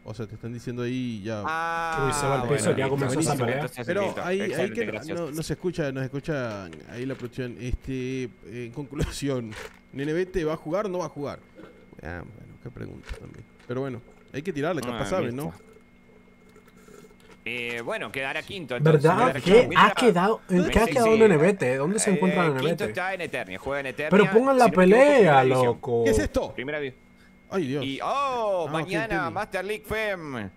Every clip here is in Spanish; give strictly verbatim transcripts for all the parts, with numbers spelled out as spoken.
O sea, te están diciendo ahí ya. Ah, Uy, se va al piso, bueno, ya comenzó esa buenísimo. pelea. Entonces, Pero listo. ahí, ahí Excelente, que gracias. no, no se escucha, nos escucha ahí la producción. Este, en conclusión, ¿Nenevete va a jugar o no va a jugar? Ah, bueno, qué pregunta también. Pero bueno, hay que tirarle, capaz Ah, saben, listo. ¿no? Eh, bueno, quedará quinto. Entonces, ¿Verdad? quedará ¿Qué quinto. ha Mira, quedado, ¿en qué ha sí, quedado sí. Nenevete? ¿Dónde se encuentra Eh, Quinto Nenevete? está en Eternia, juega en Eternia. Pero pongan la Si no me equivoco, pelea, primera división. loco. ¿Qué es esto? Primera división. Ay, Dios. Y, oh, Ah, mañana ok, entendí. Master League Fem Ideo.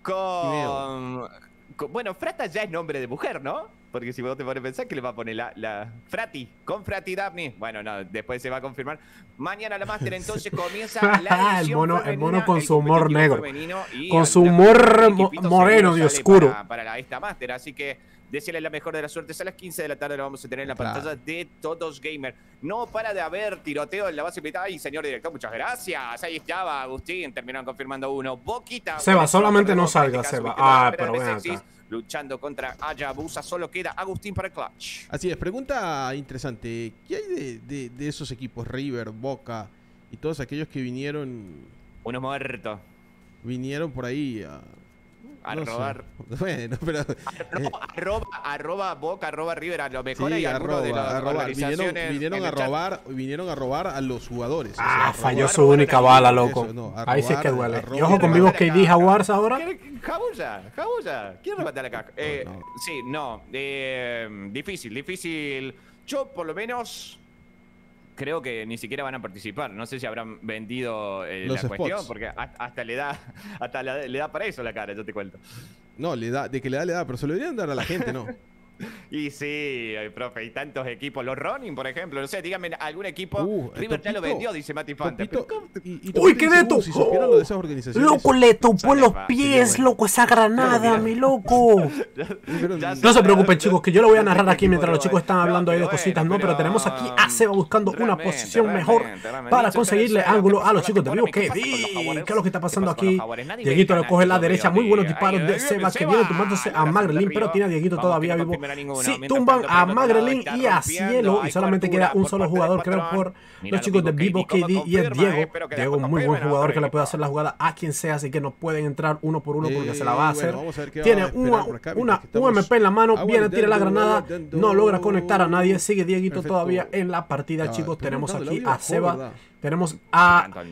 con, con... Bueno, Frata ya es nombre de mujer, ¿no? Porque si vos te pones a pensar que le va a poner la, la Frati, con Frati Daphne. Bueno, no, después se va a confirmar. Mañana la Master entonces comienza la El edición mono- el femenina, mono con el su humor competitivo negro. femenino y Con al- su la- humor el mo- equipito moreno seguro y sale oscuro. Para, para la, esta Master, así que desearle la mejor de las suertes. A las quince de la tarde lo vamos a tener en la Claro. pantalla de Todos Gamer. No para de haber tiroteo en la base militar. Ay, señor director, muchas gracias. Ahí estaba Agustín, terminaron confirmando uno. Boquita. Seba, bueno, solamente no en este salga, caso, Seba. víctima de la Ah, espera pero de ven Sexys, acá. luchando contra Ayabusa. Solo queda Agustín para el clutch. Así es, pregunta interesante. ¿Qué hay de, de, de esos equipos, River, Boca y todos aquellos que vinieron Uno muerto. vinieron por ahí a, A no sé. robar. Bueno, pero eh, Arroba, arroba, arroba Boca, arroba River. A lo mejor sí, hay a alguno de robar, las a robar. Vinieron, organizaciones vinieron en a el chat. robar, vinieron a robar a los jugadores. o sea, Ah, a falló robar- su única bala, Eso, loco. no, a Ahí sí es que robar, duele. a Y robar. ojo conmigo, K D Jaguars ahora. ¿Quiere- Jabulla, Jabulla. ¿Quién remata la caja? Eh, No. Sí, no. eh, difícil, difícil. Yo, por lo menos, creo que ni siquiera van a participar. No sé si habrán vendido eh, Los la cuestión, spots. porque hasta, hasta le da hasta la- le da para eso la cara, yo te cuento. No, le da, de que le da, le da, pero se lo deberían dar a la gente, ¿no? Y sí, eh, profe, y tantos equipos. Los Ronin, por ejemplo, no sé, díganme algún equipo. Uh, River ya lo Topito, vendió, dice Mati Fanta. Topito, pero ¿cómo te- y- y Uy, Topito qué dice, neto. uh, si supieran lo de esas organizaciones. Loco, le topó los Sale, pies, va. loco, esa granada, mi loco. Pero- Ya No se sabe, preocupen, chicos, que yo lo voy a no sé narrar qué aquí equipo mientras lo los chicos va- están No, hablando ahí de pero cositas, bueno, ¿no? Pero tenemos aquí a Seba buscando una realmente, posición realmente, mejor realmente. para Dicho conseguirle tercero, ángulo ¿qué a los pasa chicos de con Vivo los K D. favores? ¿Qué es lo que está ¿Qué pasando pasa con los aquí? favores? Nadie Dieguito ve le coge la canal, derecha, yo muy veo buenos ahí. disparos Ay, de ay, Seba que Seba. viene tumbándose a Ahí la Magrelin, Santa pero Río. tiene a Dieguito Vamos, todavía que no vivo. confirmará ninguno. Sí, Mientras tumban tanto, a por otro lado, Magrelin está y a rompiendo. Cielo y Hay solamente cobertura queda un por solo parte del jugador, creo, patrón. por Mira los chicos de lo Vivo mismo K D como y es confirma, eh, Diego. pero que Diego, después muy buen confirman a jugador otro que le puede equipo. hacer la jugada a quien sea, así que no pueden entrar uno por uno porque Eh, se la va a hacer. bueno, vamos a ver qué va Tiene a esperar una, por acá, una mientras que estamos U M P en la mano, viene, tira la aguantando, granada, aguantando. no logra conectar a nadie, sigue Dieguito Perfecto. todavía en la partida, Ya, chicos. pero Tenemos no, el aquí audio a bajó, Seba, ¿verdad? tenemos a, Tanto-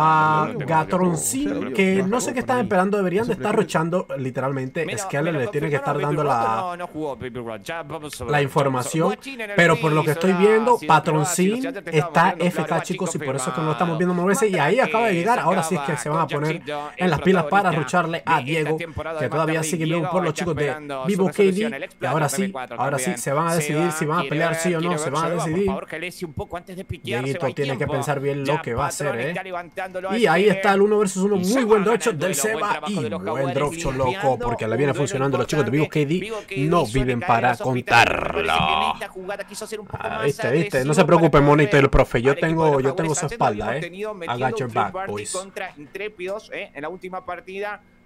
a no, no, no, Gatroncín, no, no, no, que no, no sé no, qué para están mí. esperando, deberían de Eso estar prefiero- rochando, literalmente. Mira, Skeller mira, le tiene que estar confirmaron, dando Baby Rock, la, No, no jugó Baby Rock. Ya vamos a ver. la información, Guachín en el pero por lo que piso, estoy la viendo, ácido, Patroncín ácido, ya te estaba está moviendo, F claro, K, Guachín chicos, y por eso es que no lo confirmado. estamos viendo moverse. Y ahí acaba de llegar, ahora sí es que se van a Con poner Jackson, en las pilas para el rucharle a protagonista Diego, de esta temporada que de todavía Master sigue League. vivo por los Está chicos de esperando Vivo su K D. resolución, el Y Explode ahora R sí, B cuatro ahora sí, también. se van a decidir Seba si van a quiere pelear ver, sí o no, quiere se ver, van a Seba, decidir. Por favor, que lece un poco antes de piquearse. Dieguito va, hay tiene que tiempo. pensar bien lo Ya que va a hacer, Patrón ¿eh? está levantándolo a Y ahí Skeller. está el uno versus uno, Y muy Seba buen gana docho el del duelo. Buen Seba trabajo y de los buen Jaguares drop shot, loco, limpiando porque le un viene duelo funcionando los chicos de Vivo K importante. D. Vivo K D No suele viven caer para en los hospitales. Me parece que en contarlo. esta jugada quiso ser un poco Ah, más viste, viste, no agresivo se preocupen, para monito, poder el profe, yo al equipo de tengo, los yo tengo Jaguares. su Ayer lo espalda, habíamos eh. tenido I metiendo got your un free back, party boys. contra Intrépidos, eh, en la última partida.